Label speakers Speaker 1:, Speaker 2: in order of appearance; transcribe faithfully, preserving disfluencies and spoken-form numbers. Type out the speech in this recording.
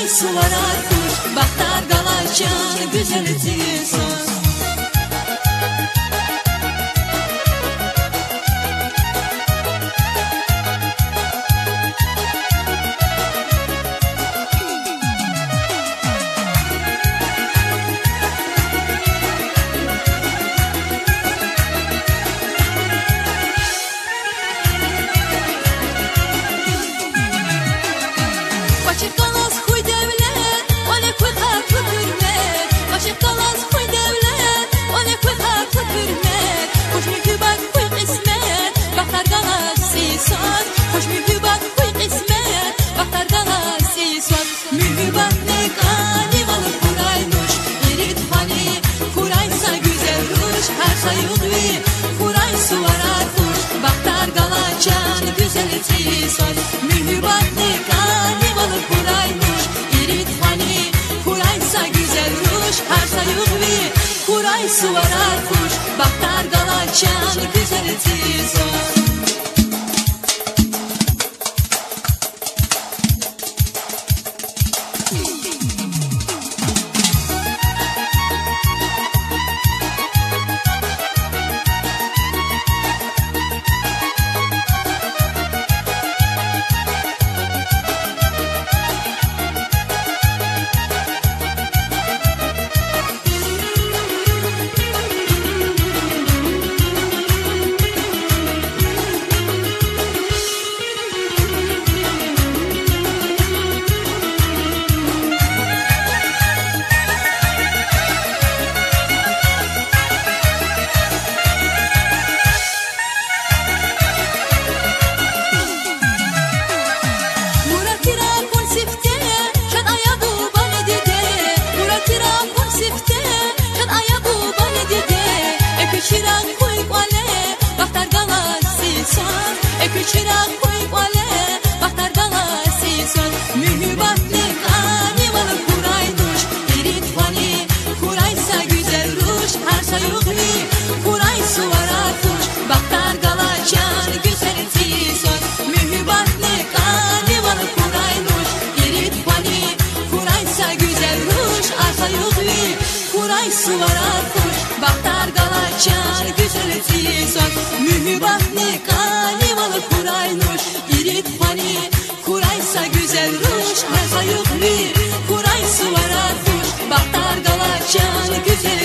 Speaker 1: sulara kuş, baktar galaşan güzelliği söz. Kuray suvara kuş, baktar galaçan güzelliği söz. Mühibbatli kanivalı kuraymış, irit hani kuraysa güzel ruş. Her sayılvi kuray suvara kuş, baktar galaçan güzelliği söz. Kuray suvara kuş, baktar galaçan güzelliği söz. Mühibbatli kanivalı kuraymış, irit hani kuraysa güzel ruş. Her sayıklı kuray suvara kuş, baktar galaçan güzel